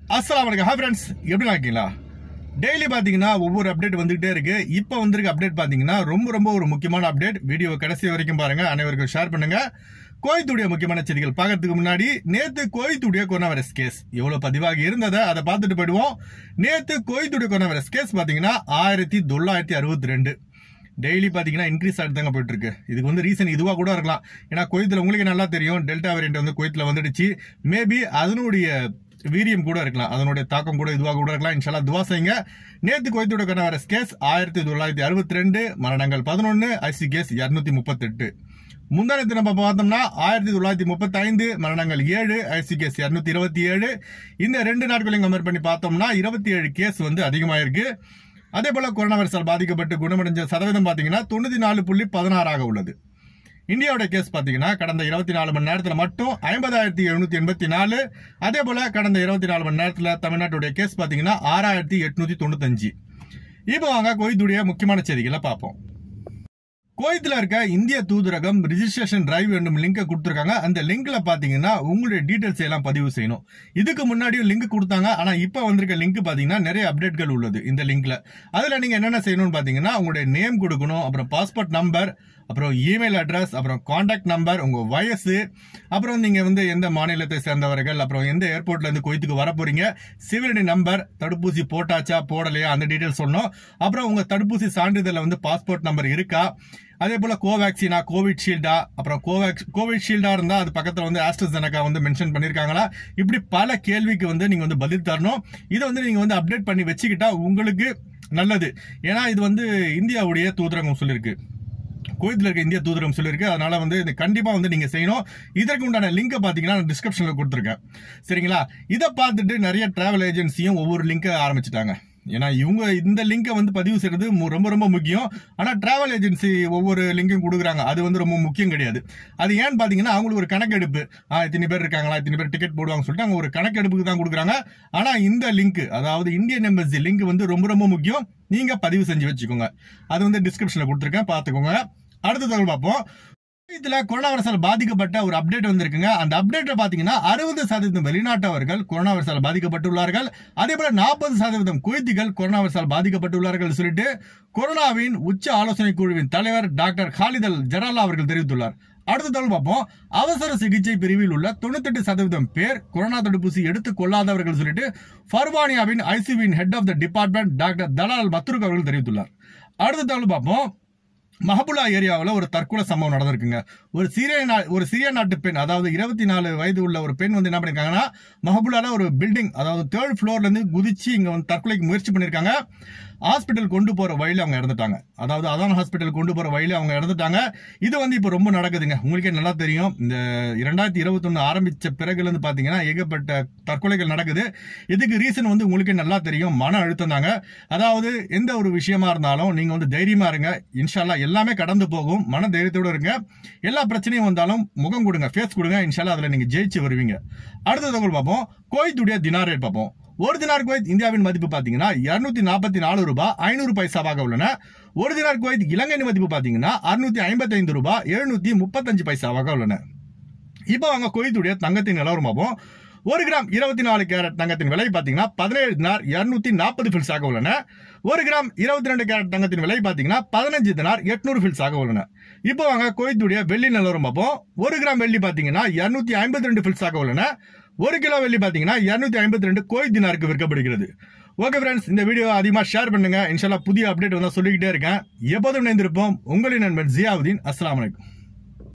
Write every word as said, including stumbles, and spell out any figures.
அஸ்ஸலாமு அலைக்கும். Hi friends, எப்படி இருக்கீங்களா? டெய்லி பார்த்தீங்கன்னா ஒவ்வொரு அப்டேட் வந்துகிட்டே இருக்கு. இப்போ வந்திருக்க அப்டேட் பார்த்தீங்கன்னா ரொம்ப ரொம்ப ஒரு முக்கியமான அப்டேட். வீடியோ கடைசி வரைக்கும் பாருங்க, அனைவருக்கும் ஷேர் பண்ணுங்க. கோயத்துடைய முக்கியமான செய்திகள் பார்க்கறதுக்கு முன்னாடி நேத்து கோயத்துடைய கொரோனா வைரஸ் கேஸ் எவ்வளவு பதிவாகி இருந்ததை அதை பார்த்துட்டு போயிடுவோம். நேத்து கோயத்துடைய கொரோனா வைரஸ் கேஸ் பார்த்தீங்கன்னா ஆயிரத்தி தொள்ளாயிரத்தி அறுபத்தி ரெண்டு டெய்லி பார்த்தீங்கன்னா இன்க்ரீஸ் ஆகிட்டு தாங்க போயிட்டு இருக்கு. இதுக்கு வந்து ரீசன் இதுவா கூட இருக்கலாம். ஏன்னா கோயத்தில் உங்களுக்கு நல்லா தெரியும், டெல்டா வேரியன்ட் வந்து கோயத்தில் வந்துடுச்சு. மேபி அதனுடைய வீரியம் கூட இருக்கலாம், அதனுடைய தாக்கம் கூட இதுவாக கூட இருக்கலாம். இன்ஷால்லா துவா செய்யுங்க. நேற்று கோயத்தோட கொரோனா வைரஸ் கேஸ் ஆயிரத்தி தொள்ளாயிரத்தி அறுபத்தி ரெண்டு மரணங்கள் பதினொன்னு, ஐசி கேஸ் இருநூத்தி முப்பத்தி எட்டு. முந்தானத்து நம்ம பார்த்தோம்னா ஆயிரத்தி தொள்ளாயிரத்தி முப்பத்தி ஐந்து மரணங்கள் ஏழு, ஐசி கேஸ் இருநூத்தி இருபத்தி ஏழு. இந்த ரெண்டு நாட்களையும் கம்பேர் பண்ணி பார்த்தோம்னா இருபத்தி ஏழு கேஸ் வந்து அதிகமாயிருக்கு. அதே போல கொரோனா வைரஸால் பாதிக்கப்பட்டு குணமடைஞ்ச சதவீதம் பாத்தீங்கன்னா தொண்ணூத்தி நாலு புள்ளி பதினாறாக உள்ளது. இந்தியாவோட கேஸ் பாத்தீங்கன்னா கடந்த இருபத்தி நாலு மணி நேரத்தில் மட்டும் ஐம்பதாயிரத்தி எழுநூத்தி எண்பத்தி நாலு. அதே போல கடந்த இருபத்தி நாலு மணி நேரத்தில் தமிழ்நாட்டுடைய கேஸ் பாத்தீங்கன்னா ஆறாயிரத்தி எட்நூத்தி தொண்ணூத்தி அஞ்சு. இப்போ வாங்க கோயத்துடைய முக்கியமான செய்திகளை பார்ப்போம். கோயத்தில் இருக்க இந்திய தூதரகம் ரிஜிஸ்ட்ரேஷன் டிரைவ் என்னும் லிங்கை கொடுத்துருக்காங்க. அந்த லிங்க்ல பாத்தீங்கன்னா உங்களுடைய டீடைல்ஸ் எல்லாம் பதிவு செய்யணும். இதுக்கு முன்னாடியும் லிங்க் கொடுத்தாங்க, ஆனா இப்ப வந்திருக்க லிங்க் பாத்தீங்கன்னா நிறைய அப்டேட்கள் உள்ளது இந்த லிங்க்ல. அதுல நீங்க என்னென்ன செய்யணும்னு பாத்தீங்கன்னா உங்களுடைய நேம் கொடுக்கணும், அப்புறம் பாஸ்போர்ட் நம்பர், அப்புறம் இமெயில் அட்ரஸ், அப்புறம் கான்டாக்ட் நம்பர், உங்க வயசு, அப்புறம் நீங்க வந்து எந்த மாநிலத்தை சேர்ந்தவர்கள், அப்புறம் எந்த ஏர்போர்ட்ல இருந்து கோயத்துக்கு வர போறீங்க, சிவிலிட்டி நம்பர், தடுப்பூசி போட்டாச்சா போடலையா அந்த டீடைல்ஸ் சொல்லணும். அப்புறம் உங்க தடுப்பூசி சான்றிதழ்ல வந்து பாஸ்போர்ட் நம்பர் இருக்கா, அதே போல கோவேக்சினா, கோவிட்ஷீல்டா, அப்புறம் கோவேக்ஸ் கோவிட்ஷீல்டா இருந்தா அது பக்கத்துல வந்து ஆஸ்ட்ராசெனகா வந்து மென்ஷன் பண்ணிருக்காங்களா, இப்படி பல கேள்விக்கு வந்து நீங்க வந்து பதில் தரணும். இதை வந்து நீங்க வந்து அப்டேட் பண்ணி வச்சுக்கிட்டா உங்களுக்கு நல்லது. ஏன்னா இது வந்து இந்தியாவுடைய தூதரகம் சொல்லியிருக்கு, கோயத்தில் இருக்க இந்திய தூதரகம் சொல்லியிருக்கு. அதனால வந்து கண்டிப்பா வந்து நீங்க செய்யணும். இதற்கு உண்டான லிங்கை பாத்தீங்கன்னா நான் டிஸ்கிரிப்ஷன்ல கொடுத்துருக்கேன், சரிங்களா? இதை பார்த்துட்டு நிறைய டிராவல் ஏஜென்சியும் ஒவ்வொரு லிங்கை ஆரம்பிச்சுட்டாங்க. ஏன்னா இவங்க இந்த லிங்கை வந்து பதிவு செய்யறது ரொம்ப ரொம்ப முக்கியம். ஆனா டிராவல் ஏஜென்சி ஒவ்வொரு லிங்கும் கொடுக்குறாங்க, அது வந்து ரொம்ப முக்கியம் கிடையாது. அது ஏன்னு பாத்தீங்கன்னா அவங்களுக்கு ஒரு கணக்கெடுப்பு, இத்தனை பேர் இருக்காங்களா, இத்தனை பேர் டிக்கெட் போடுவாங்க சொல்லிட்டு அவங்க ஒரு கணக்கெடுப்புக்கு தான் கொடுக்குறாங்க. ஆனா இந்த லிங்க், அதாவது இந்தியன் எம்பசி லிங்க் வந்து ரொம்ப ரொம்ப முக்கியம். நீங்க பதிவு செஞ்சு வச்சுக்கோங்க. அது வந்து டிஸ்கிரிப்ஷன்ல கொடுத்துருக்கேன், பாத்துக்கோங்க. அடுத்த தகவல் பார்ப்போம். இதுல கொரோனா வைரஸால் பாதிக்கப்பட்ட ஒரு அப்டேட் வந்திருக்குங்க. அந்த அப்டேட்ல பாத்தீங்கன்னா அறுபது சதவீதம் வெளிநாட்டவர்கள் கொரோனா வைரஸால் பாதிக்கப்பட்டுள்ளார்கள். அதே போல நாற்பது சதவீதம் குவைத்திகள் கொரோனா வைரஸால் பாதிக்கப்பட்டுள்ளார்கள் சொல்லிட்டு கொரோனாவின் உச்ச ஆலோசனை குழுவின் தலைவர் டாக்டர் காலித் அல் ஜராலா அவர்கள் தெரிவித்துள்ளார். அடுத்த தகவல் பார்ப்போம். அவசர சிகிச்சை பிரிவில் உள்ள தொண்ணூத்தி எட்டு சதவீதம் பேர் கொரோனா தடுப்பூசி எடுத்துக் கொள்ளாதவர்கள் சொல்லிட்டு பர்வானியாவின் ஐசிவின் head of the department doctor Talal Matruk அவர்கள் தெரிவித்துள்ளார். அடுத்த தகவல் பார்ப்போம். மஹபுல்லா ஏரியாவில் ஒரு தற்கொலை சம்பவம் நடந்திருக்குங்க. ஒரு சிறிய ஒரு சிறிய நாட்டு பெண், அதாவது இருபத்தி நாலு வயது உள்ள ஒரு பெண் வந்து என்ன பண்ணிருக்காங்கன்னா மஹபுல்லால ஒரு பில்டிங், அதாவது தேர்ட் ஃப்ளோர்ல இருந்து குதிச்சு இங்க வந்து தற்கொலைக்கு முயற்சி பண்ணிருக்காங்க. ஹாஸ்பிட்டல் கொண்டு போற வழியில அவங்க இறந்துட்டாங்க. அதாவது அதான் ஹாஸ்பிட்டல் கொண்டு போற வழியில அவங்க இறந்துட்டாங்க. இது வந்து இப்ப ரொம்ப நடக்குதுங்க. உங்களுக்கே நல்லா தெரியும், இந்த இரண்டாயிரத்தி இருபத்தி ஒண்ணு ஆரம்பிச்ச பிறகுல இருந்து பாத்தீங்கன்னா ஏகப்பட்ட தற்கொலைகள் நடக்குது. இதுக்கு ரீசன் வந்து உங்களுக்கே நல்லா தெரியும், மன அழுத்தம் தாங்க. அதாவது எந்த ஒரு விஷயமா இருந்தாலும் நீங்க வந்து தைரியமா இருங்க, இன்ஷால்லா எல்லாமே கடந்து போகும். மன தைரியத்தோட இருங்க. எல்லா பிரச்சனையும் வந்தாலும் முகம் கொடுங்க, ஃபேஸ் கொடுங்க, இன்ஷால்லா அதுல நீங்க ஜெயிச்சு வருவீங்க. அடுத்த தகவல் பார்ப்போம். கோயத்துடைய தினார் ரேட் பார்ப்போம். ஒரு தினார் குவைத் இந்தியாவின் மதிப்பு பாத்தீங்கன்னா இருநூத்தி நாற்பத்தி நாலு ரூபாய் ஐநூறு பைசாவாக உள்ளன. ஒரு தினார் குவைத் இலங்கை மதிப்பு பாத்தீங்கன்னா அறுநூத்தி ஐம்பத்தி ஐந்து ரூபாய் எழுநூத்தி முப்பத்தஞ்சு பைசாவாக உள்ளன. இப்போ அவங்க குவைத்துடைய தங்கத்தின் நிலவரம் பார்ப்போம். ஒரு கிராம் இருபத்தி நாலு கேரட் தங்கத்தின் விலை பாத்தீங்கன்னா பதினேழு தினார் இருநூத்தி நாற்பது பில்ஸாக உள்ளன. ஒரு கிராம் இருபத்தி ரெண்டு கேரட் தங்கத்தின் விலை பாத்தீங்கன்னா பதினஞ்சு தினார் எட்நூறு பில்ஸாக உள்ளன. இப்போ அவங்க குவைத்துடைய வெள்ளி நிலவரம் பார்ப்போம். ஒரு கிராம் வெள்ளி பாத்தீங்கன்னா இருநூத்தி ஐம்பத்தி ரெண்டு பில்ஸாக உள்ளன. ஒரு கிலோ வெள்ளி பாத்தீங்கன்னா இருநூத்தி ஐம்பத்தி ரெண்டு கோயத் தினாருக்கு விற்கப்படுகிறது. ஓகே ஃப்ரெண்ட்ஸ், இந்த வீடியோ அதிகமா ஷேர் பண்ணுங்க. இன்ஷால்லா புதிய அப்டேட் வந்தா சொல்லிக்கிட்டே இருக்கேன். எப்போதும் இணைந்திருப்போம். உங்களின் நண்பன் ஜியாவுதீன். அஸ்ஸலாமு அலைக்கும்.